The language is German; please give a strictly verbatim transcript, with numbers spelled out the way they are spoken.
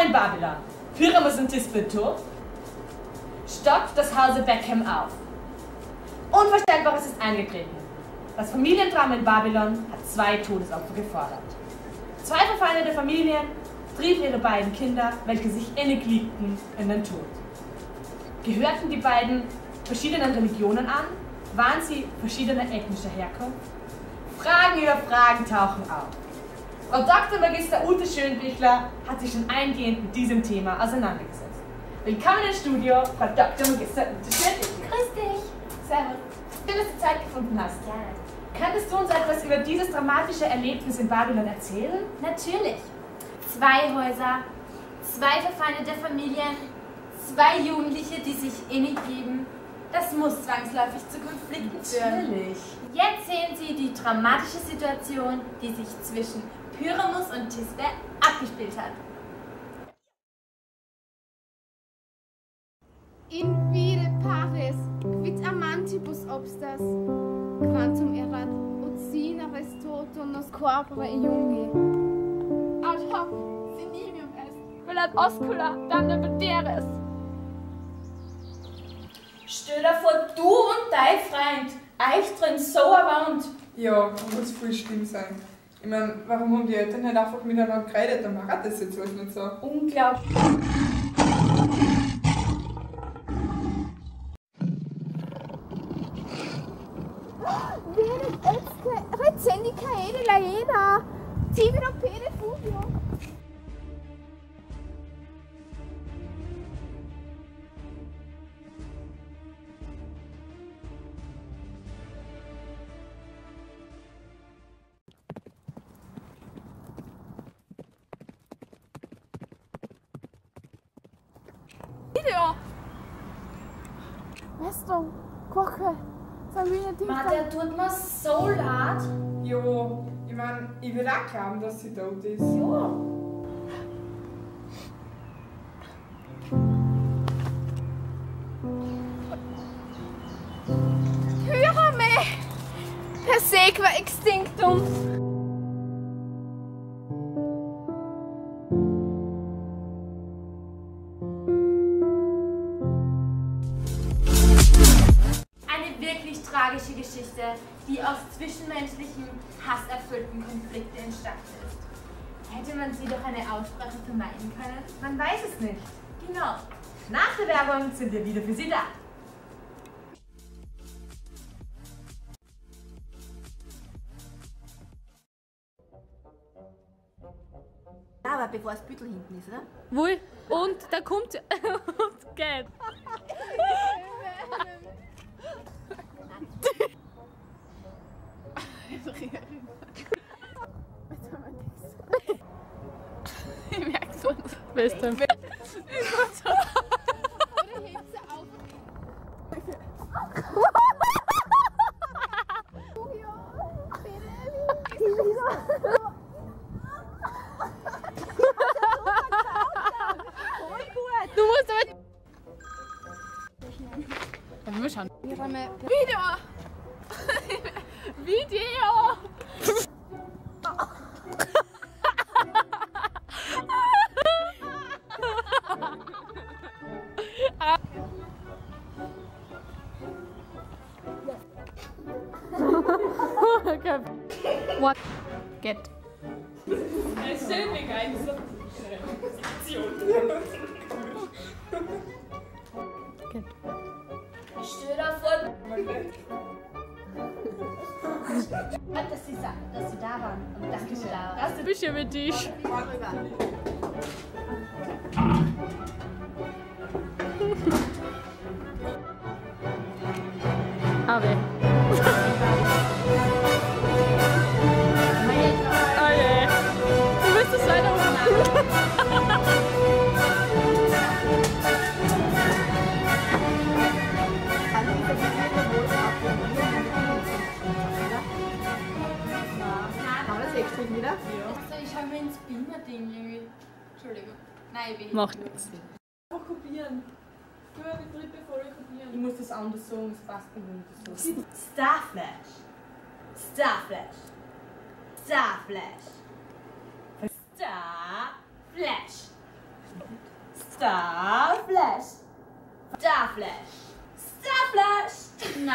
in Babylon. Pyramus und Thisbe tot. Stockt das Hause Beckham auf. Unvorstellbares ist eingetreten. Das Familiendrama in Babylon hat zwei Todesopfer gefordert. Zwei verfeindete Familien trieben ihre beiden Kinder, welche sich innig liebten, in den Tod. Gehörten die beiden verschiedenen Religionen an? Waren sie verschiedener ethnischer Herkunft? Fragen über Fragen tauchen auf. Frau Doktor Magister Ute Schönbichler hat sich schon eingehend mit diesem Thema auseinandergesetzt. Willkommen im Studio, Frau Doktor Magister Ute Schönbichler. Grüß dich. Servus. Schön, dass du Zeit gefunden hast. Gerne. Könntest du uns etwas über dieses dramatische Erlebnis in Babylon erzählen? Natürlich. Zwei Häuser, zwei verfeindete Familien, zwei Jugendliche, die sich innig lieben. Das muss zwangsläufig zu Konflikten führen. Natürlich. Jetzt sehen Sie die dramatische Situation, die sich zwischen Pyramus und Thisbe abgespielt hat. In vire pares, quid amantibus obstas, quantum erat ut sine restoto nos corpore iungi. Ad hoc sinimium est, velat oscula danda vederes. Stell dir vor, du und dein Freund, euch drin so erwand. Ja, muss voll schlimm sein. Ich meine, warum haben die Eltern nicht einfach miteinander geredet? Dann macht das jetzt alles nicht so. Unglaublich. Vedet etske recendi caede laena, tibero pede fugio. Video! Weißt du, Koche, Sabine, die Mann, der tut mir so leid. Ja, ich meine, ich will auch glauben, dass sie tot ist. Ja. Hyrame! Per sequa extinctum! Eine wirklich tragische Geschichte, die aus zwischenmenschlichen, hasserfüllten Konflikten entstanden ist. Hätte man sie durch eine Aussprache vermeiden können? Man weiß es nicht. Genau. Nach der Werbung sind wir wieder für Sie da. Aber bevor das Büttel hinten ist, oder? Wohl. Und da kommt und geht. Ich merk's schon. Beste. Oder hebt sie auf? Du musst aber... Wollen wir schauen? Video! Video! Okay. What? Get. Get. Stell dir vor, Dass Sie, sa- dass Sie da waren. Und danke dass du schön. da warst. Erste Bücher mit dich. Ave. Okay. Du willst es weiter machen. Also, ich habe mir ins Beamer-Ding irgendwie. Entschuldigung. Nein, ich will nicht. Macht nichts. Einfach kopieren. Du ja die dritte Folge kopieren. Ich muss das anders sagen, das passt mir nicht so. Starflash. Starflash. Starflash. Starflash. Starflash. Starflash. Starflash.